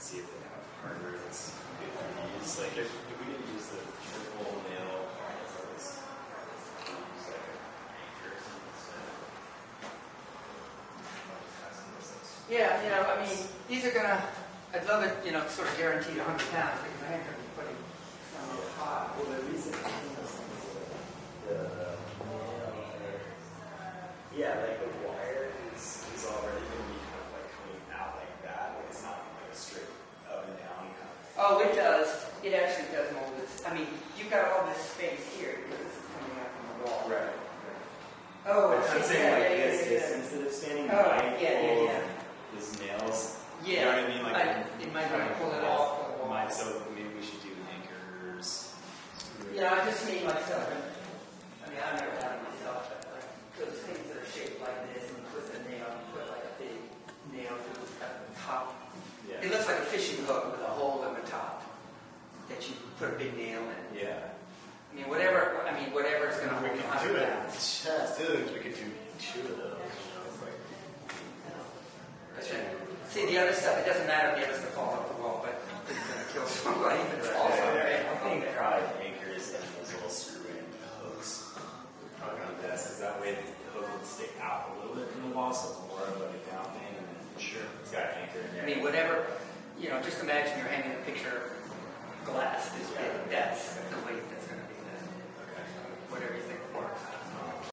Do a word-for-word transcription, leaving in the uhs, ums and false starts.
see if they have hardware that's good for these. Like if, if we didn't use the triple nail particles, we use like an anchor instead. Yeah, you know, I mean, these are gonna. I'd love it, you know, sort of guaranteed one hundred pounds because I ain't gonna be putting some on the pot. Well, the reason the yeah, like the wire is is already going to be kind of like coming out like that. Like it's not like a straight up and down kind of. Oh, it does. It actually does mold this. I mean, you've got all this space here because this is coming out from the wall. Right. Oh, I'm it's saying yeah, like yeah, this, yeah, this yeah. instead of standing Oh, right, yeah, yeah, yeah. his nails. Yeah, you know what I mean? Like I, it might be pull it off. Pull it off. Might, so maybe we should do anchors. Yeah, I just made myself. I mean, I've never done it myself, but like those things that are shaped like this, and you put the nail, you put like a big nail through the top. Yeah. It looks like a fishing hook with a hole in the top that you put a big nail in. Yeah. I mean, whatever. I mean, whatever is going to We hold could one do hundred it. pounds. Just dude, we could do two of those. You know, it's like. But then, see, the other stuff, it doesn't matter if the other stuff falls off the wall, but it's going to kill somebody if it falls off there. I think probably anchors and those little screw-in hooks would probably be best, because that way the hook would stick out a little bit from the wall, so it's more of like a down thing, and then sure, it's got an anchor in there. I mean, whatever, you know, just imagine you're hanging a picture of glass this big. That